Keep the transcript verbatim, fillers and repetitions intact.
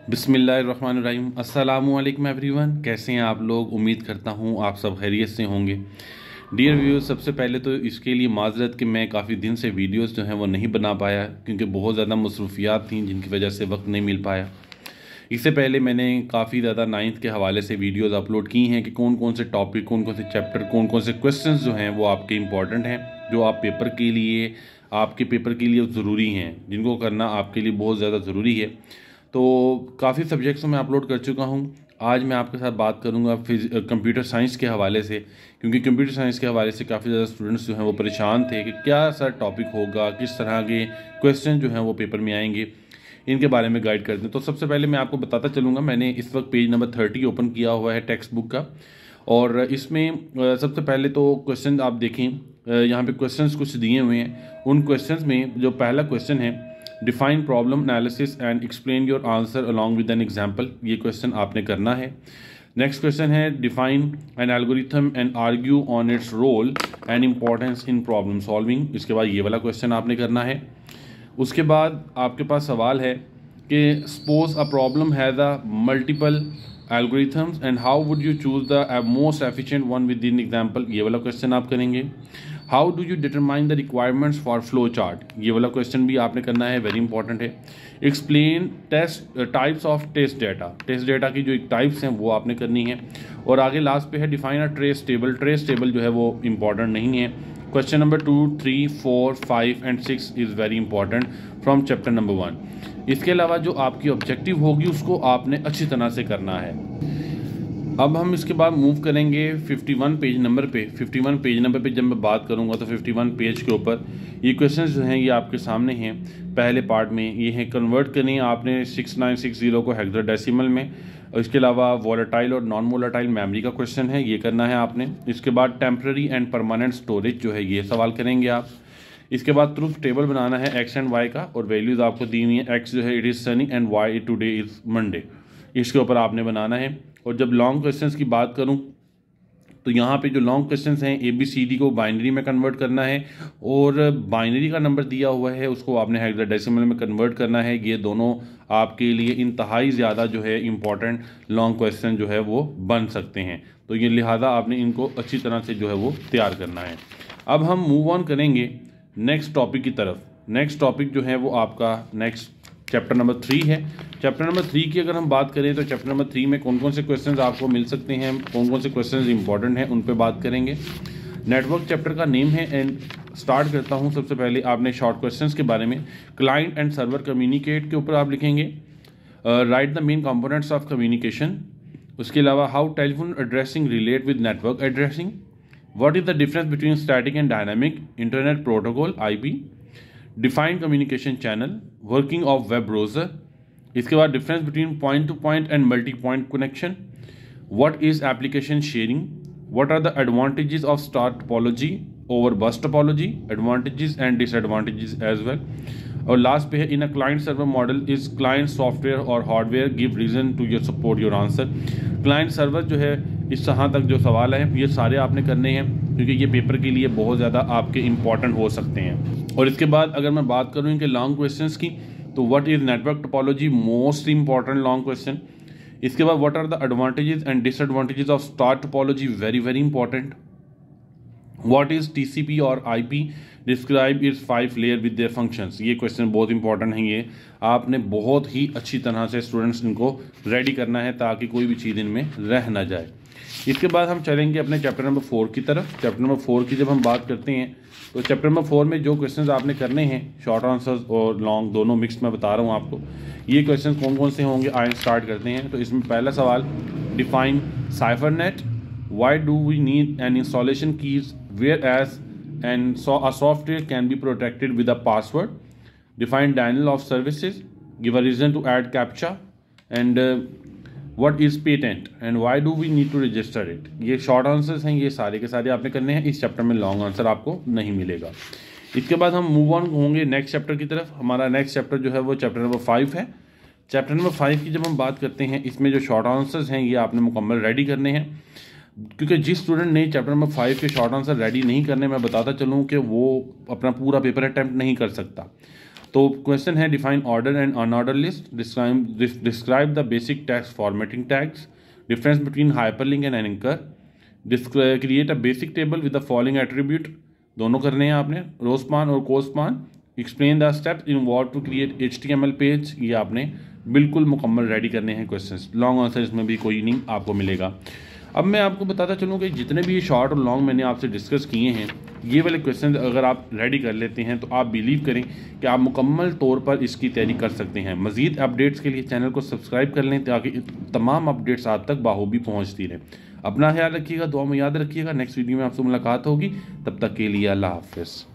बिस्मिल्लाहिर्रहमानिर्रहीम। अस्सलामुअलैकुम एवरीवन, कैसे हैं आप लोग। उम्मीद करता हूँ आप सब खैरियत से होंगे। डियर व्यूअर्स, सबसे पहले तो इसके लिए माजरत कि मैं काफ़ी दिन से वीडियोस जो हैं वो नहीं बना पाया क्योंकि बहुत ज़्यादा मसरूफियात थी जिनकी वजह से वक्त नहीं मिल पाया। इससे पहले मैंने काफ़ी ज़्यादा नाइन्थ के हवाले से वीडियोस अपलोड की हैं कि कौन कौन से टॉपिक, कौन कौन से चैप्टर, कौन कौन से क्वेश्चंस जो हैं वो आपके इंपॉर्टेंट हैं, जो आप पेपर के लिए आपके पेपर के लिए ज़रूरी हैं, जिनको करना आपके लिए बहुत ज़्यादा ज़रूरी है। तो काफ़ी सब्जेक्ट्स में अपलोड कर चुका हूँ। आज मैं आपके साथ बात करूँगा कंप्यूटर साइंस के हवाले से, क्योंकि कंप्यूटर साइंस के हवाले से काफ़ी ज़्यादा स्टूडेंट्स जो हैं वो परेशान थे कि क्या सर टॉपिक होगा, किस तरह के क्वेश्चन जो हैं वो पेपर में आएंगे, इनके बारे में गाइड करते हैं। तो सबसे पहले मैं आपको बताता चलूँगा, मैंने इस वक्त पेज नंबर थर्टी ओपन किया हुआ है टेक्स्ट बुक का, और इसमें सबसे पहले तो क्वेश्चन आप देखें, यहाँ पे क्वेश्चंस कुछ दिए हुए हैं। उन क्वेश्चंस में जो पहला क्वेश्चन है, define problem analysis and explain your answer along with an example, ये क्वेश्चन आपने करना है। नेक्स्ट क्वेश्चन है, define an algorithm and argue on its role and importance in problem solving. इसके बाद ये वाला क्वेश्चन आपने करना है। उसके बाद आपके पास सवाल है कि suppose a problem has a multiple algorithms and how would you choose the most efficient one with in example, ये वाला क्वेश्चन आप करेंगे। How do you determine the requirements for flow chart, ये वाला क्वेश्चन भी आपने करना है, वेरी इंपॉर्टेंट है। Explain test types of test data, test data की जो एक टाइप्स हैं वो आपने करनी है। और आगे लास्ट पे है define a trace table, trace table जो है वो इंपॉर्टेंट नहीं है। Question number two, three, four, five and six is very important from chapter number one. इसके अलावा जो आपकी ऑब्जेक्टिव होगी उसको आपने अच्छी तरह से करना है। अब हम इसके बाद मूव करेंगे इक्यावन पेज नंबर पे। इक्यावन पेज नंबर पे जब मैं बात करूंगा तो इक्यावन पेज के ऊपर ये क्वेश्चंस जो हैं ये आपके सामने हैं। पहले पार्ट में ये है, कन्वर्ट करनी आपने सिक्स नाइन सिक्स ज़ीरो को हेक्साडेसिमल में। इसके अलावा वोलेटाइल और नॉन वोलेटाइल मेमोरी का क्वेश्चन है, ये करना है आपने। इसके बाद टेम्प्रेरी एंड परमानेंट स्टोरेज जो है ये सवाल करेंगे आप। इसके बाद ट्रुथ टेबल बनाना है एक्स एंड वाई का, और वैल्यूज़ आपको दी हुई हैं। एक्स जो है it is sunny and Y today is Monday, इसके ऊपर आपने बनाना है। और जब लॉन्ग क्वेश्चंस की बात करूं तो यहाँ पे जो लॉन्ग क्वेश्चंस हैं, ए बी सी डी को बाइनरी में कन्वर्ट करना है, और बाइनरी का नंबर दिया हुआ है उसको आपने हेक्साडेसिमल में कन्वर्ट करना है। ये दोनों आपके लिए इंतहाई ज़्यादा जो है इंपॉर्टेंट लॉन्ग क्वेश्चन जो है वो बन सकते हैं, तो ये लिहाजा आपने इनको अच्छी तरह से जो है वो तैयार करना है। अब हम मूव ऑन करेंगे नेक्स्ट टॉपिक की तरफ। नेक्स्ट टॉपिक जो है वो आपका नेक्स्ट चैप्टर नंबर थ्री है। चैप्टर नंबर थ्री की अगर हम बात करें तो चैप्टर नंबर थ्री में कौन कौन से क्वेश्चंस आपको मिल सकते हैं, कौन कौन से क्वेश्चंस इंपॉर्टेंट हैं, उन पे बात करेंगे। नेटवर्क चैप्टर का नेम है, एंड स्टार्ट करता हूं। सबसे पहले आपने शॉर्ट क्वेश्चंस के बारे में, क्लाइंट एंड सर्वर कम्युनिकेट के ऊपर आप लिखेंगे, write the main components of communication. उसके अलावा how telephone addressing relate with network addressing, what is the difference between static and dynamic internet protocol I P, defined communication channel, working of web browser. इसके बाद difference between point to point and multi point connection, what is application sharing, what are the advantages of star topology over bus topology, advantages and disadvantages as well. और last पे है, in a client server model is client software और hardware give reason to your support your answer. Client server जो है, इस यहाँ तक जो सवाल है ये सारे आपने करने हैं क्योंकि ये पेपर के लिए बहुत ज़्यादा आपके इंपॉर्टेंट हो सकते हैं। और इसके बाद अगर मैं बात करूँ इनके लॉन्ग क्वेश्चंस की, तो what is network topology, most important long question. इसके बाद what are the advantages and disadvantages of star topology, very very important. What is TCP और IP, describe its five layer with their functions, ये question बहुत important है। ये आपने बहुत ही अच्छी तरह से स्टूडेंट्स इनको रेडी करना है ताकि कोई भी चीज़ इनमें रह ना जाए। इसके बाद हम चलेंगे अपने चैप्टर नंबर फोर की तरफ। चैप्टर नंबर फोर की जब हम बात करते हैं तो चैप्टर नंबर फोर में जो क्वेश्चंस आपने करने हैं, शॉर्ट आंसर्स और लॉन्ग दोनों मिक्स में बता रहा हूँ आपको, ये क्वेश्चंस कौन कौन से होंगे आए स्टार्ट करते हैं। तो इसमें पहला सवाल, define cipher net, why do we need an installation keys where as and a software can be protected with a password, define denial of services, give a reason to add captcha, and what is patent and why do we need to register it. ये short answers हैं, ये सारे के सारे आपने करने हैं। इस चैप्टर में लॉन्ग आंसर आपको नहीं मिलेगा। इसके बाद हम मूव ऑन होंगे नेक्स्ट चैप्टर की तरफ। हमारा नेक्स्ट चैप्टर जो है वो चैप्टर नंबर फाइव है। चैप्टर नंबर फाइव की जब हम बात करते हैं, इसमें जो शॉर्ट आंसर्स हैं ये आपने मुकम्मल रेडी करने हैं, क्योंकि जिस स्टूडेंट ने चैप्टर नंबर फाइव के शॉर्ट आंसर रेडी नहीं करने, मैं बताता चलूँ कि वो अपना पूरा पेपर अटैम्प्ट नहीं कर सकता। तो क्वेश्चन है define order and unorder list, describe describe the basic tags formatting tags, difference between hyperlink and anchor, create a basic table with the following attribute, दोनों करने हैं आपने, रो स्पान और col span, explain the steps involve to create H T M L page, ये आपने बिल्कुल मुकम्मल ready करने हैं क्वेश्चंस। लॉन्ग आंसर इसमें भी कोई नहीं आपको मिलेगा। अब मैं आपको बताता चलूँ कि जितने भी शॉर्ट और लॉन्ग मैंने आपसे डिस्कस किए हैं, ये वाले क्वेश्चन अगर आप रेडी कर लेते हैं तो आप बिलीव करें कि आप मुकम्मल तौर पर इसकी तैयारी कर सकते हैं। मज़ीद अपडेट्स के लिए चैनल को सब्सक्राइब कर लें ताकि तमाम अपडेट्स आप तक बाखूबी पहुँचती रहें। अपना ख्याल रखिएगा, दुआ में याद रखिएगा। नेक्स्ट वीडियो में आपसे मुलाकात होगी, तब तक के लिए अल्लाह हाफ़िज़।